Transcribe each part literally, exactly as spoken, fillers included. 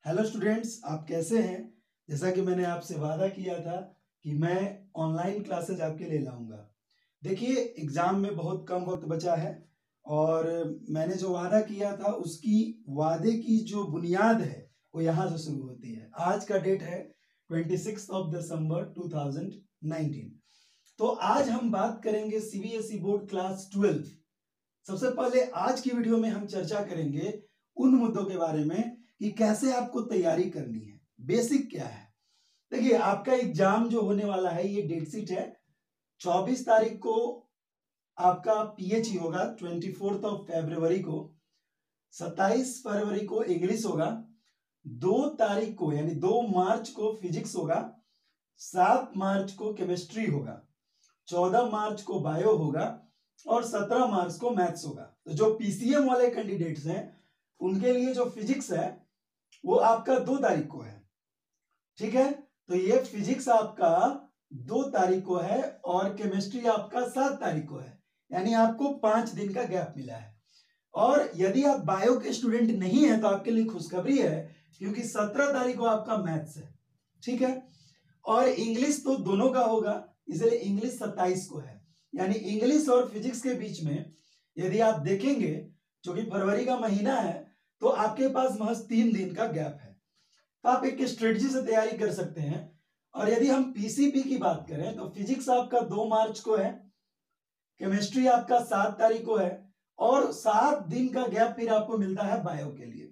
Hello students, आप कैसे हैं। जैसा कि मैंने आपसे वादा किया था कि मैं ऑनलाइन क्लासेज आपके लिए लाऊंगा। देखिए, एग्ज़ाम में बहुत कम वक्त बचा है और मैंने जो वादा किया था उसकी वादे की जो बुनियाद है वो यहाँ से शुरू होती है। आज का डेट है twenty six of December two thousand nineteen. तो आज हम बात करेंगे सीबीएसई बोर्ड क्लास ट्वेल्व। सबसे पहले आज की वीडियो में हम चर्चा करेंगे उन मुद्दों के बारे में कि कैसे आपको तैयारी करनी है, बेसिक क्या है। देखिए, आपका एग्जाम जो होने वाला है ये डेट शीट है। चौबीस तारीख को आपका पीएचई होगा, ट्वेंटी फोर्थ ऑफ फरवरी को, सत्ताईस फरवरी को इंग्लिश होगा, दो तारीख को यानी दो मार्च को फिजिक्स होगा, सात मार्च को केमिस्ट्री होगा, चौदह मार्च को बायो होगा और सत्रह मार्च को मैथ्स होगा। तो जो पीसीएम वाले कैंडिडेट्स हैं उनके लिए जो फिजिक्स है वो आपका दो तारीख को है। ठीक है, तो ये फिजिक्स आपका दो तारीख को है और केमिस्ट्री आपका सात तारीख को है, यानी आपको पांच दिन का गैप मिला है। और यदि आप बायो के स्टूडेंट नहीं है तो आपके लिए खुशखबरी है, क्योंकि सत्रह तारीख को आपका मैथ्स है। ठीक है, और इंग्लिश तो दोनों का होगा, इसलिए इंग्लिश सत्ताईस को है। यानी इंग्लिश और फिजिक्स के बीच में यदि आप देखेंगे, जो कि फरवरी का महीना है, तो आपके पास महज तीन दिन का गैप है। तो आप एक स्ट्रेटजी से तैयारी कर सकते हैं। और यदि हम पीसीपी की बात करें तो फिजिक्स आपका दो मार्च को है, केमिस्ट्री आपका सात तारीख को है और सात दिन का गैप फिर आपको मिलता है बायो के लिए।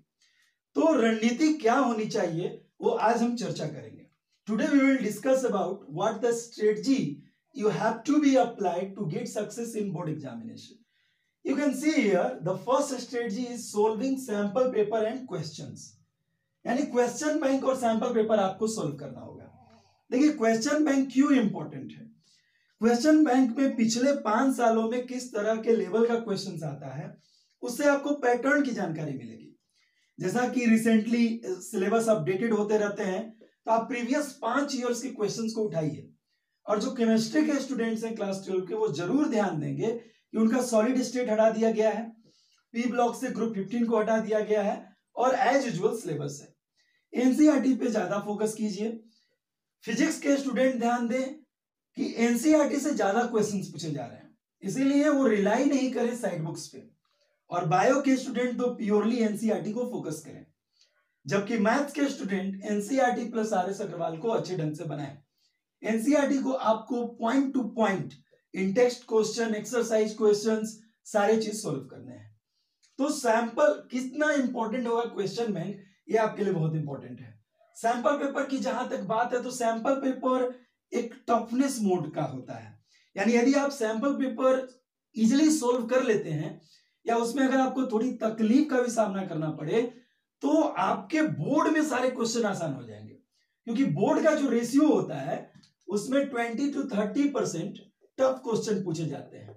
तो रणनीति क्या होनी चाहिए वो आज हम चर्चा करेंगे। Today we will discuss about what the strategy you have to be applied to get success in board examination. You can see here the first strategy is solving sample paper and questions. यानी question bank और sample paper आपको solve करना होगा। देखिए, question bank क्यों important है। Question bank में पिछले पांच सालों में किस तरह के लेवल का क्वेश्चन आता है उससे आपको पैटर्न की जानकारी मिलेगी। जैसा कि रिसेंटली सिलेबस अपडेटेड होते रहते हैं, तो आप प्रीवियस पांच ईयर्स के क्वेश्चन को उठाइए। और जो केमिस्ट्री के स्टूडेंट्स हैं क्लास ट्वेल्व के, वो जरूर ध्यान देंगे कि उनका सॉलिड स्टेट हटा दिया गया है, पी ब्लॉक से ग्रुप फिफ्टीन को हटा दिया गया है और एज यूजुअल सिलेबस है। एनसीईआरटी पे ज्यादा फोकस कीजिए। फिजिक्स के स्टूडेंट ध्यान दें कि एनसीईआरटी से ज्यादा क्वेश्चंस पूछे जा रहे हैं, इसीलिए वो रिलाई नहीं करें साइड बुक्स पे। और बायो के स्टूडेंट तो प्योरली एनसीईआरटी को फोकस करें, जबकि मैथ्स के student NCERT plus R S Agarwal को अच्छे ढंग से बनाएं। एनसीईआरटी को आपको point to point in text question, exercise questions, सारे चीज सॉल्व करने हैं। तो सैंपल कितना इंपॉर्टेंट होगा क्वेश्चन बैंक, ये आपके लिए बहुत इंपॉर्टेंट है। सैंपल पेपर की जहां तक बात है तो सैंपल पेपर एक टफनेस मोड का होता है। यानी यदि आप सैंपल पेपर इजिली सोल्व कर लेते हैं या उसमें अगर आपको थोड़ी तकलीफ का भी सामना करना पड़े तो आपके बोर्ड में सारे क्वेश्चन आसान हो जाएंगे, क्योंकि बोर्ड का जो रेशियो होता है उसमें twenty to thirty percent tough question पूछे जाते हैं।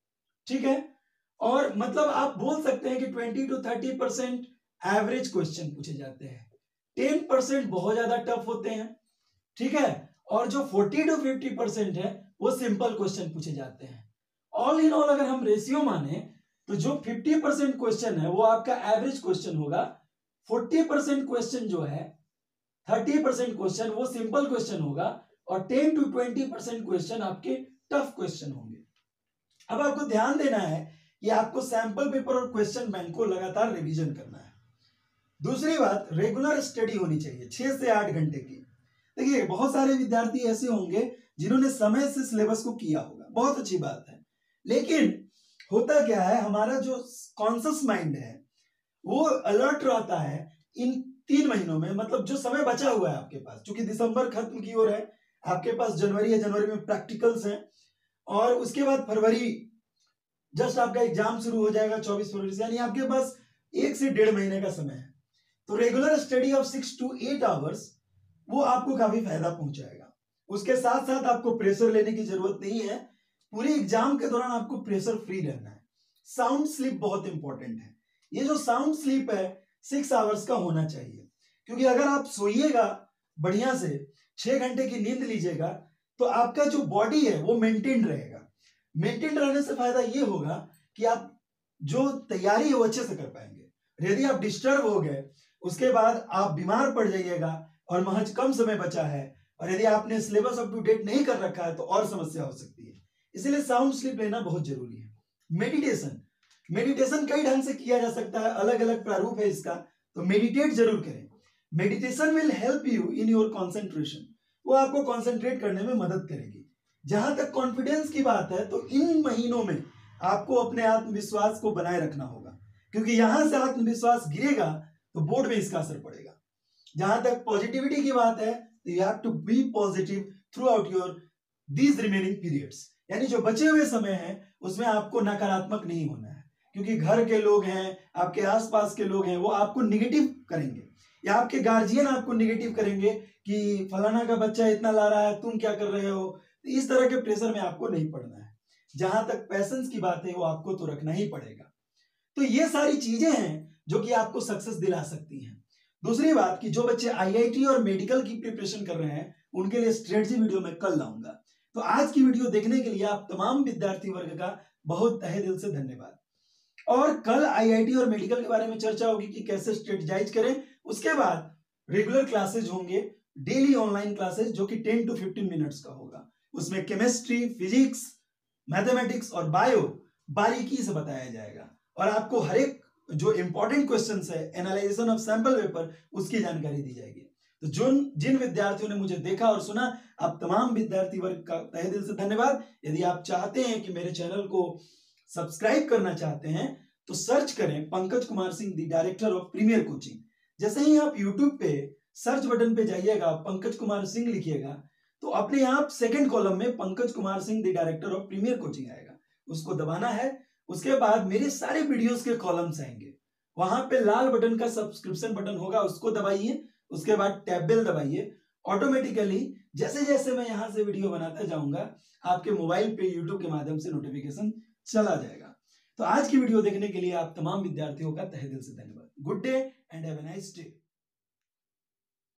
ठीक है, और मतलब आप बोल सकते हैं कि twenty to thirty percent average question पूछे जाते हैं, टेन परसेंट बहुत ज्यादा टफ होते हैं। ठीक है, और जो फोर्टी टू फिफ्टी परसेंट है वो सिंपल क्वेश्चन पूछे जाते हैं। ऑल इन ऑल अगर हम रेशियो माने तो जो फिफ्टी परसेंट क्वेश्चन है वो आपका एवरेज क्वेश्चन होगा, फोर्टी परसेंट क्वेश्चन जो है, थर्टी परसेंट क्वेश्चन वो सिंपल क्वेश्चन होगा और ten to twenty percent question आपके टफ क्वेश्चन होंगे। अब आपको ध्यान देना है कि आपको सैंपल पेपर और क्वेश्चन बैंक को लगातार रिवीजन करना है। दूसरी बात, रेगुलर स्टडी होनी चाहिए, छह से आठ घंटे की। देखिए, बहुत सारे विद्यार्थी ऐसे होंगे जिन्होंने समय से सिलेबस को किया होगा, बहुत अच्छी बात है, लेकिन होता क्या है, हमारा जो कॉन्शियस माइंड है वो अलर्ट रहता है इन तीन महीनों में। मतलब जो समय बचा हुआ है आपके पास, चूंकि दिसंबर खत्म की ओर है, आपके पास जनवरी है, जनवरी में प्रैक्टिकल्स हैं और उसके बाद फरवरी जस्ट आपका एग्जाम शुरू हो जाएगा चौबीस फरवरी से, यानी आपके पास एक से डेढ़ महीने का समय है। तो regular study of six to eight hours वो आपको काफी फायदा पहुंचाएगा। उसके साथ साथ आपको प्रेशर लेने की जरूरत नहीं है, पूरे एग्जाम के दौरान आपको प्रेशर फ्री रहना है। साउंड स्लीप बहुत इंपॉर्टेंट है। ये जो साउंड स्लीप है सिक्स आवर्स का होना चाहिए, क्योंकि अगर आप सोइएगा बढ़िया से, छह घंटे की नींद लीजिएगा, तो आपका जो बॉडी है वो मेंटेन रहेगा। मेंटेन रहने से फायदा ये होगा कि आप जो तैयारी है वो अच्छे से कर पाएंगे। यदि आप डिस्टर्ब हो गए उसके बाद आप बीमार पड़ जाइएगा और महज कम समय बचा है, और यदि आपने सिलेबस अप टू डेट नहीं कर रखा है तो और समस्या हो सकती है। इसलिए साउंड स्लीप लेना बहुत जरूरी है। मेडिटेशन, मेडिटेशन कई ढंग से किया जा सकता है, अलग अलग प्रारूप है इसका, तो मेडिटेट जरूर करें। Meditation will help you in your concentration, वो आपको कॉन्सेंट्रेट करने में मदद करेगी। जहां तक कॉन्फिडेंस की बात है तो इन महीनों में आपको अपने आत्मविश्वास को बनाए रखना होगा, क्योंकि यहां से आत्मविश्वास गिरेगा तो बोर्ड में इसका असर पड़ेगा। जहां तक पॉजिटिविटी की बात है तो you have to be positive throughout your these remaining periods, यानी जो बचे हुए समय है उसमें आपको नकारात्मक नहीं होना है, क्योंकि घर के लोग हैं, आपके आसपास के लोग हैं, वो आपको निगेटिव करेंगे, या आपके गार्जियन आपको निगेटिव करेंगे कि फलाना का बच्चा इतना ला रहा है, तुम क्या कर रहे हो। तो इस तरह के प्रेशर में आपको नहीं पड़ना है। जहां तक पैशंस की बात है वो आपको तो रखना ही पड़ेगा। तो ये सारी चीजें हैं जो कि आपको सक्सेस दिला सकती हैं। दूसरी बात कि जो बच्चे आईआईटी और मेडिकल की प्रिपरेशन कर रहे हैं उनके लिए स्ट्रेटजी वीडियो मैं कल लाऊंगा। तो आज की वीडियो देखने के लिए आप तमाम विद्यार्थी वर्ग का बहुत तहे दिल से धन्यवाद। और कल आईआईटी और मेडिकल के बारे में चर्चा होगी कि कैसे स्ट्रेटजाइज करें। उसके बाद रेगुलर क्लासेज होंगे, डेली ऑनलाइन क्लासेज, जो कि टेन टू फिफ्टीन मिनट्स का होगा। उसमें केमिस्ट्री, फिजिक्स, मैथमेटिक्स और बायो बारीकी से बताया जाएगा, और आपको हर एक जो इंपॉर्टेंट क्वेश्चंस है, एनालाइजेशन ऑफ सैंपल पेपर, उसकी जानकारी दी जाएगी। तो जिन जिन विद्यार्थियों ने मुझे देखा और सुना, आप तमाम विद्यार्थी वर्ग का तहे दिल से धन्यवाद। यदि आप चाहते हैं कि मेरे चैनल को सब्सक्राइब करना चाहते हैं तो सर्च करें Pankaj Kumar Singh the director of premier coaching. जैसे ही आप यूट्यूब पे सर्च बटन पे जाइएगा, पंकज कुमार सिंह लिखिएगा, तो अपने आप सेकंड कॉलम में Pankaj Kumar Singh the director of premier coaching आएगा, उसको दबाना है। उसके बाद मेरे सारे वीडियोस के कॉलम्स आएंगे, वहां पे लाल बटन का सब्सक्रिप्शन बटन होगा, उसको दबाइए। उसके बाद टैब बेल दबाइए। ऑटोमेटिकली जैसे जैसे मैं यहां से वीडियो बनाता जाऊंगा आपके मोबाइल पे यूट्यूब के माध्यम से नोटिफिकेशन चला जाएगा। तो आज की वीडियो देखने के लिए आप तमाम विद्यार्थियों का तहे दिल से धन्यवाद। Good day and have a nice day.